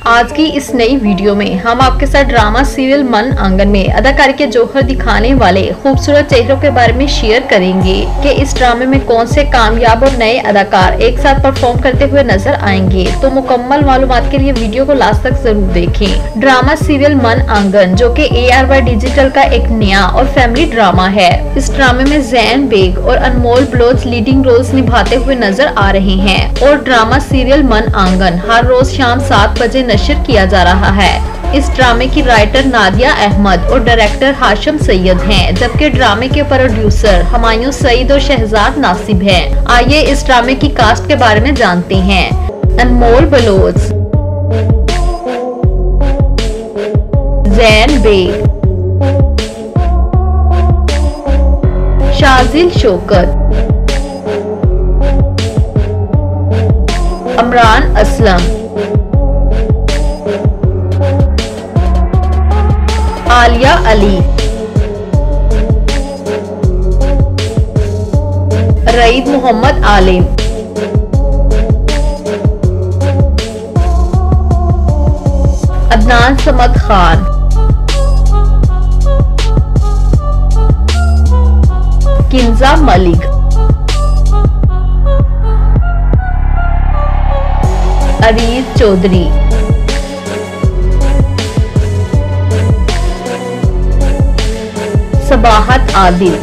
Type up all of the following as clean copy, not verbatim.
आज की इस नई वीडियो में हम आपके साथ ड्रामा सीरियल मन आंगन में अदाकारी के जौहर दिखाने वाले खूबसूरत चेहरों के बारे में शेयर करेंगे कि इस ड्रामे में कौन से कामयाब और नए अदाकार एक साथ परफॉर्म करते हुए नजर आएंगे। तो मुकम्मल मालूमात के लिए वीडियो को लास्ट तक जरूर देखें। ड्रामा सीरियल मन आंगन जो कि ARY डिजिटल का एक नया और फैमिली ड्रामा है। इस ड्रामे में जैन बेग और अनमोल बलोच लीडिंग रोल्स निभाते हुए नजर आ रहे हैं और ड्रामा सीरियल मन आंगन हर रोज शाम 7 बजे नशर किया जा रहा है। इस ड्रामे की राइटर नादिया अहमद और डायरेक्टर हाशिम सैयद हैं, जबकि ड्रामे के प्रोड्यूसर हुमायूं सईद और शहजाद नासिब हैं। आइए इस ड्रामे की कास्ट के बारे में जानते हैं। अनमोल बलोच, जैन बेग, शाजिल शौकत, अमरान असलम, आलिया अली, रईद मोहम्मद आलिम, अदनान समद खान, किंजा मलिक, अरीज चौधरी, सबाहत आदिल,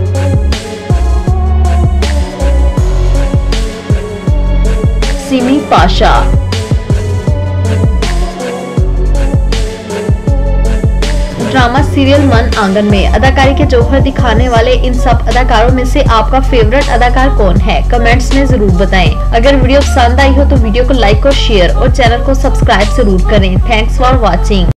सिमी पाशा। ड्रामा सीरियल मन आंगन में अदाकारी के जौहर दिखाने वाले इन सब अदाकारों में से आपका फेवरेट अदाकार कौन है? कमेंट्स में जरूर बताएं। अगर वीडियो पसंद आई हो तो वीडियो को लाइक और शेयर और चैनल को सब्सक्राइब जरूर करें। Thanks for watching.